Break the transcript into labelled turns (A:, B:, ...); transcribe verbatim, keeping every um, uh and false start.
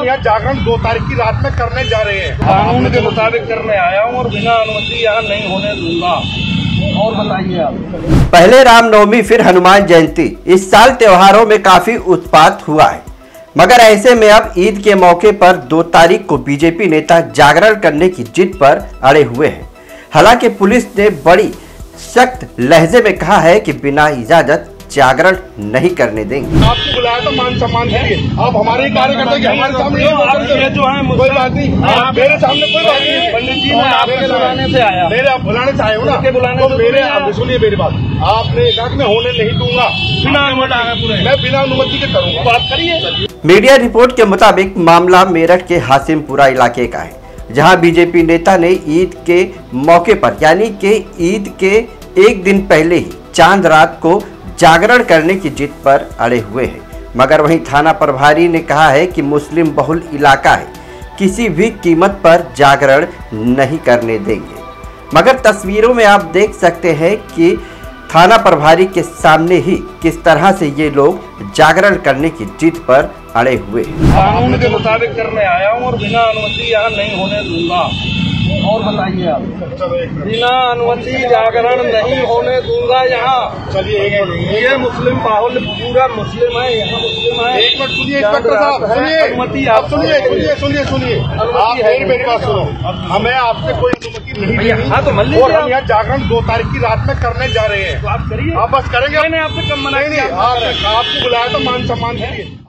A: यहाँ जागरण दो तारीख की रात में करने जा रहे हैं।
B: कानून के मुताबिक करने आया हूँ और बिना अनुमति यहाँ नहीं होने दूंगा। और बताइए आप।
C: पहले रामनवमी फिर हनुमान जयंती, इस साल त्योहारों में काफी उत्पात हुआ है, मगर ऐसे में अब ईद के मौके पर दो तारीख को बीजेपी नेता जागरण करने की जिद पर अड़े हुए हैं। हालांकि पुलिस ने बड़ी सख्त लहजे में कहा है कि बिना इजाजत जागरण नहीं करने देंगे।
A: आपको बुलाया था मान सम्मान के लिए, आप हमारे कार्यकर्ता के हमारे सामने
B: ये जो है
A: कोई बात नहीं, मेरे सामने कोई बात नहीं।
B: पंडित जी मैं आपके बुलाने से आया,
A: मेरे आप बुलाने से आए हो ना,
B: बुलाने
A: तो मेरे आप सुनिए मेरी बात, आपने कहा कि मैं होने नहीं दूंगा,
B: बिना अनुमति
A: मैं बिना अनुमति के करूँगा।
B: बात करिए।
C: मीडिया रिपोर्ट के मुताबिक मामला मेरठ के हासिमपुरा इलाके का है, जहां बीजेपी नेता ने ईद के मौके पर यानी कि ईद के एक दिन पहले ही चांद रात को जागरण करने की जिद पर अड़े हुए हैं। मगर वहीं थाना प्रभारी ने कहा है कि मुस्लिम बहुल इलाका है, किसी भी कीमत पर जागरण नहीं करने देंगे। मगर तस्वीरों में आप देख सकते हैं कि थाना प्रभारी के सामने ही किस तरह से ये लोग जागरण करने की जिद पर अड़े हुए हैं।
B: कानून के मुताबिक करने आया हूँ और बिना अनुमति यहाँ नहीं होने दूंगा। और बताइए आप। बिना अनुमति जागरण नहीं होने दूंगा यहाँ।
A: चलिए
B: ये मुस्लिम बाहुल पूरा मुस्लिम है, यहाँ मुस्लिम है।
A: एक मिनट सुनिए इंस्पेक्टर साहब, सुनिए
B: अनुमति
A: आप सुनिए सुनिए सुनिए सुनिए आप मेरी मेरी बात सुनो, हमें आपसे कोई अनुमति नहीं देनी।
B: हाँ तो मान
A: और हम यहाँ जागरण दो तारीख की रात में करने जा रहे हैं।
B: तो आप करिए।
A: आप बस करेंगे।
B: मैंने आपसे कम मना
A: नहीं नहीं, आपको बुलाया था मान सम्मान के लिए।